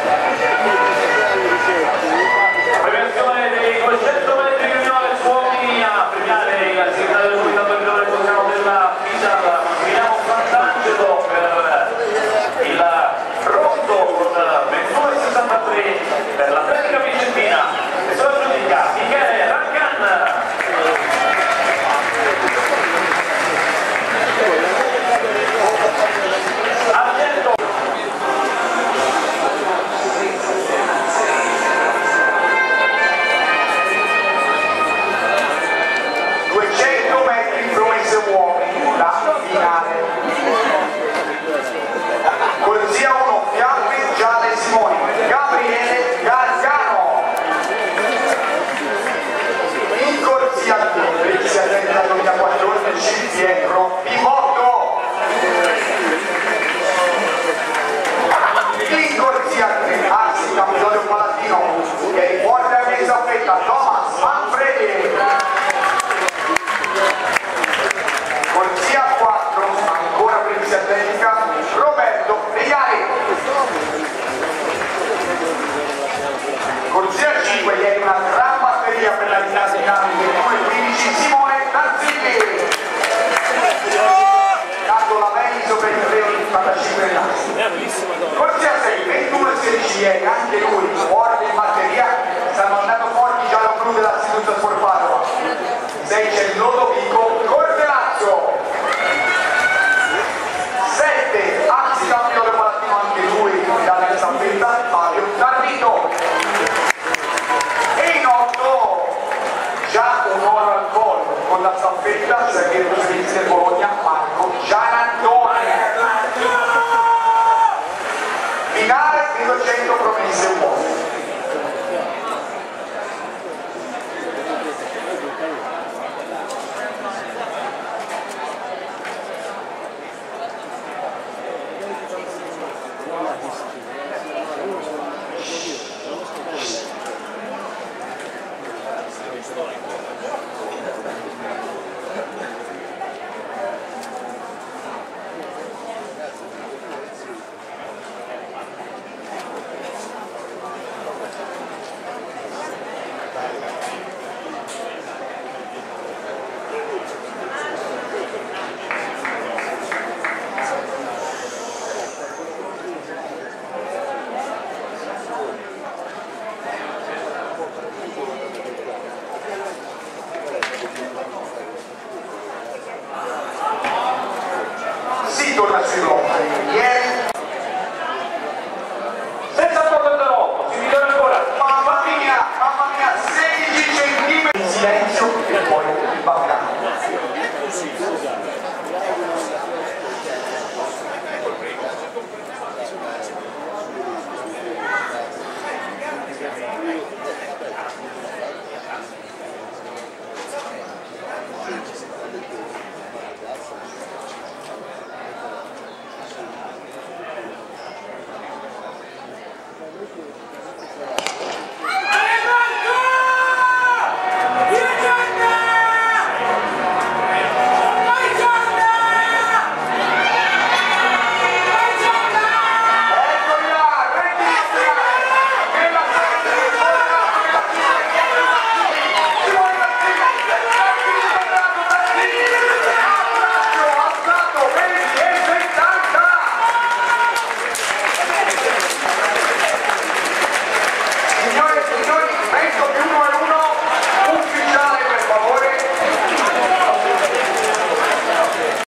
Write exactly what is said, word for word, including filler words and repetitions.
Premiazione dei duecento metri juniores uomini, a premiare il segretario del comitato regionale della FISA, Guglielmo Sant'Angelo, per il pronto con ventuno e sessantatré per l'atletica vicentina, e se la giudica Michele Rancan. Argento. duecento metri promesse uomini, la finale. Corsia uno, Fiamme Gialle Simoni, Gabriele Gargano. In corsia due, Corsia trenta duemilaquattordici, Pietro Pivotto. In corsia tre, Arsi Campidoglio Palatino, che riporta in mezza fetta Thomas Manfredi. Corsia quattro, ancora Previsi Atletica, Roberto Regali. Corsia cinque, ieri una gran batteria per la dinamica due quindici, Simone Tarzilli. Dato la Veni sopra il treno di quarantacinque anni. Corsia sei, ventuno e sedici, ieri anche lui, fuori in batteria, stanno andando forti già lo blu dell'Istituto Sport Padova. sei c'è il Lodovico Cortelazzo. sette, Axi Campione Palatino, anche lui dalla staffetta, Fabio Tarvito. E in otto, già un oro al collo con la staffetta, Sergio Svizzera del Bologna, Marco Gianantone. Finale di duecento promesse uomini. Torna sui blocchi. Ieri